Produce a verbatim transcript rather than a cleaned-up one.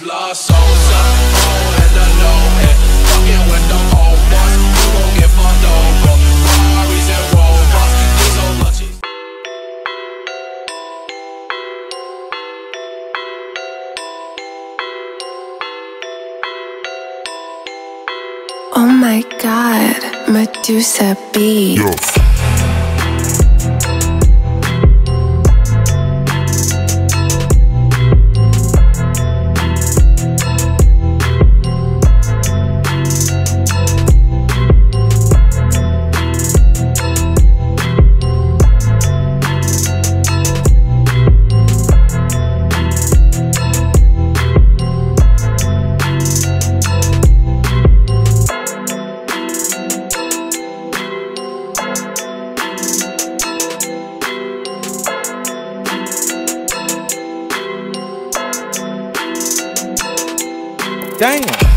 lost souls up, oh, and the low end. Fucking with the old ones, you gon' get fucked over. Ferraris and Rovers, these old lunches. Oh my god, Medusa Beats. Yo. Damn.